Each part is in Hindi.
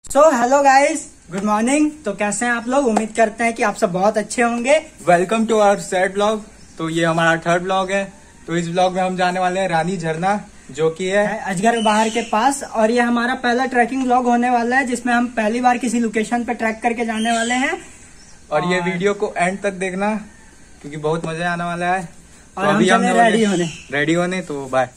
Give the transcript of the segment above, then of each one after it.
Hello guys, good morning. तो कैसे हैं आप लोग? उम्मीद करते हैं कि आप सब बहुत अच्छे होंगे। Welcome to our sad blog. तो ये हमारा थर्ड ब्लॉग है। तो इस ब्लॉग में हम जाने वाले हैं रानी झरना, जो कि है अजगर बहार के पास। और ये हमारा पहला ट्रैकिंग ब्लॉग होने वाला है, जिसमें हम पहली बार किसी लोकेशन पे ट्रैक करके जाने वाले हैं। और ये वीडियो को एंड तक देखना, क्योंकि बहुत मजा आने वाला है। और तो अभी हम रेडी होने तो बाय।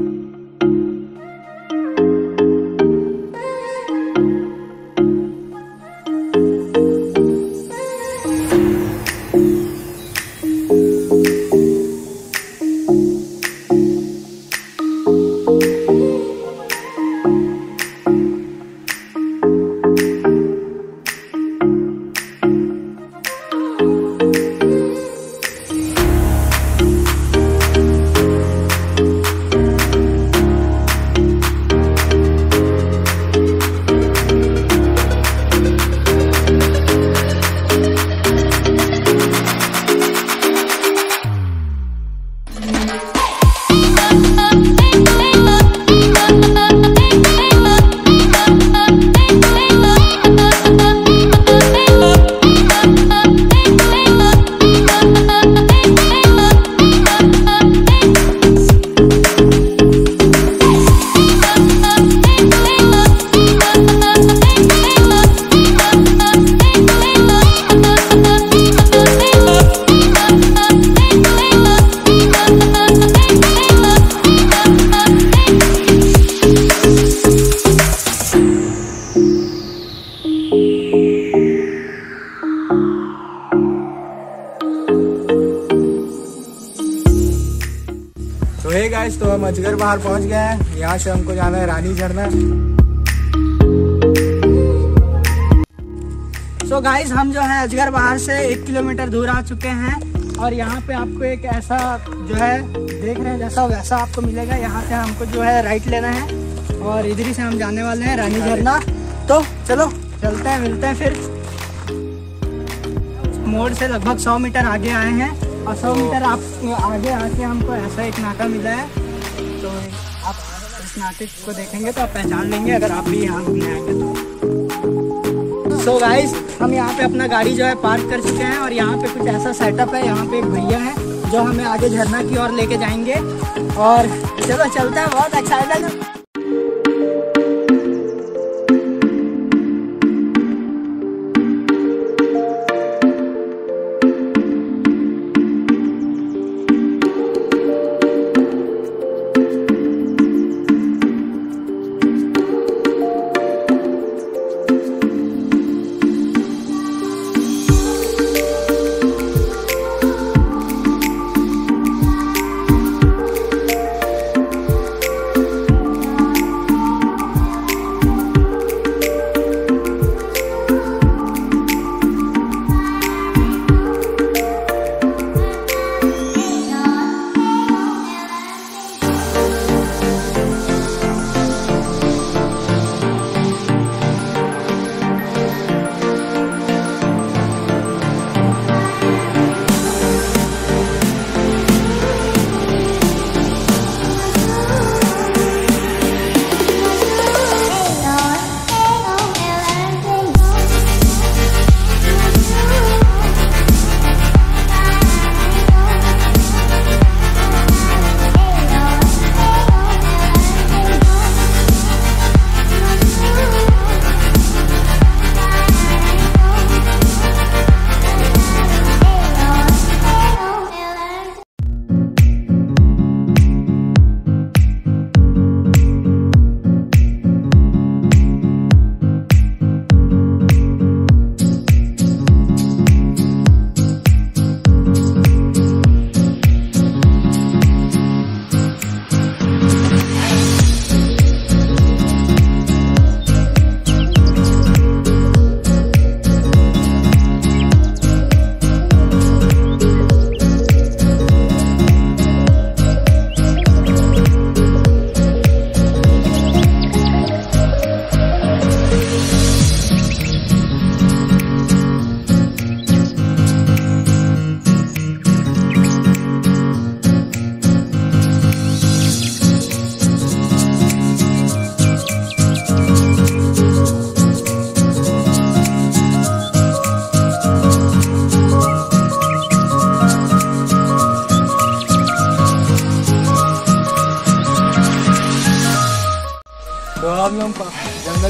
तो हे गाइस, तो हम अजगर बहार पहुंच गए हैं। यहाँ से हमको जाना है रानी झरना। सो गाइस, हम जो है अजगर बहार से 1 किलोमीटर दूर आ चुके हैं। और यहाँ पे आपको एक ऐसा जो है देख रहे हैं जैसा वैसा आपको मिलेगा। यहाँ से हमको जो है राइट लेना है और इधर से हम जाने वाले हैं रानी झरना। तो चलो चलते हैं, मिलते हैं फिर। मोड़ से लगभग 100 मीटर आगे आए हैं और 100 मीटर आप आगे आके हमको ऐसा एक नाका मिला है। तो आप इस नाके को देखेंगे तो आप पहचान लेंगे, अगर आप भी यहाँ घूमने आएंगे तो। सो गाइस, हम यहाँ पे अपना गाड़ी जो है पार्क कर चुके हैं और यहाँ पे कुछ ऐसा सेटअप है। यहाँ पे एक भैया है जो हमें आगे झरना की ओर लेके जाएंगे। और चलो चलते हैं, बहुत एक्साइटेड है।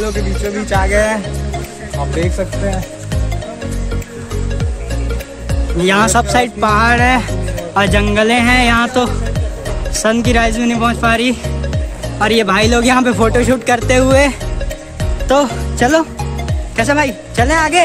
जंगलों के बीचों बीच आ गए हैं, आप देख सकते हैं। यहाँ सब साइड पहाड़ है और जंगलें हैं। यहाँ तो सन की राइज भी नहीं पहुँच पा रही और ये भाई लोग यहाँ पे फोटो शूट करते हुए। तो चलो, कैसा भाई, चलें आगे।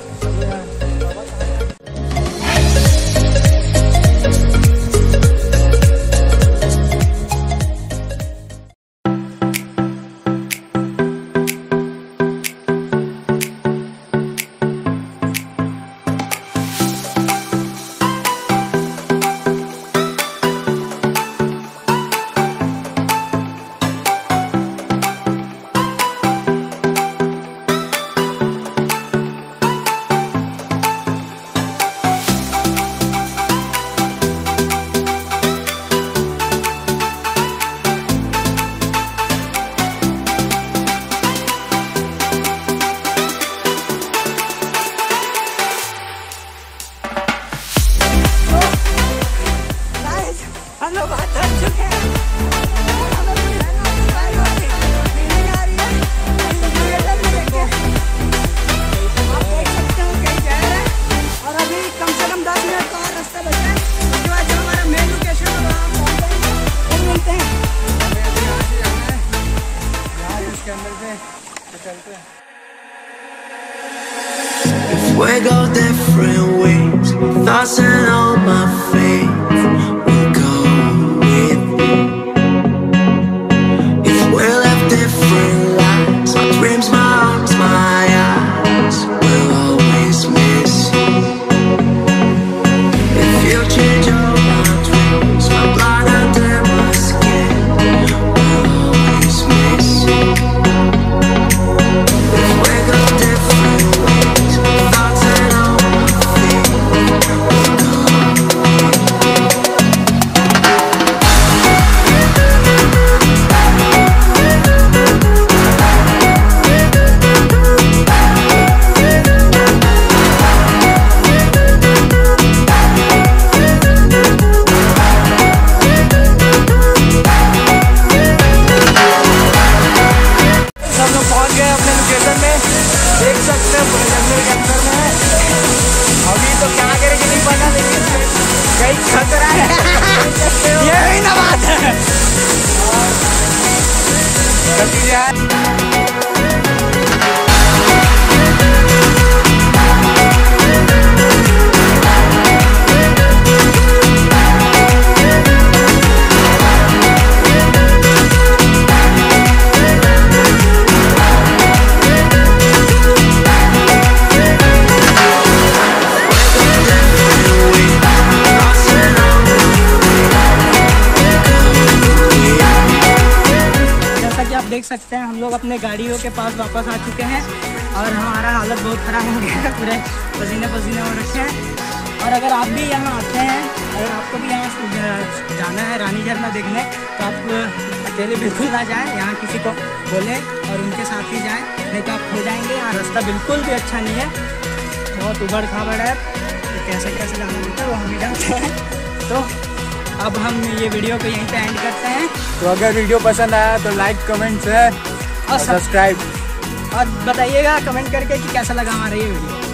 हम लोग बात कर चुके हैं। और अभी कम से कम 10 मिनट का रास्ता बचा है। उसके बाद जब हमारा मेन लोकेशन है वहाँ पहुँच मिलते हैं। इसके अंदर से चलते हैं। We go different ways, thoughts and all my faith will go with me. If we live different lives, my dreams, my arms, my eyes will always miss you. If you change all my dreams, my blood under my skin will always miss you. If we go different ways, thoughts and all my faith will go with me. सब लोग पहुंच गए अपने लोकेशन में, देख सकते हैं पूरे जंगल के अंदर में है। अभी तो क्या करेंगे नहीं पता, लेकिन कहीं खतरा है। ये ही ना बात है। जल्दी जाए। देख सकते हैं हम लोग अपने गाड़ियों के पास वापस आ चुके हैं और हमारा हालत बहुत ख़राब हो गया है, पूरे पसीने पसीने हो रखे हैं। और अगर आप भी यहाँ आते हैं, अगर आपको भी यहाँ जाना है रानी झरना देखने, तो आप अकेले बिल्कुल ना जाएं, यहाँ किसी को बोलें और उनके साथ ही जाएं, नहीं तो आप खो जाएंगे। यहाँ रास्ता बिल्कुल भी अच्छा नहीं है, बहुत उबड़ खाबड़ है, तो कैसे कैसे जाना होता है वो हम ही जानते हैं। तो अब हम ये वीडियो को यहीं पे एंड करते हैं। तो अगर वीडियो पसंद आया तो लाइक, कमेंट, शेयर और सब्सक्राइब। और बताइएगा कमेंट करके कि कैसा लगा हमारा ये वीडियो।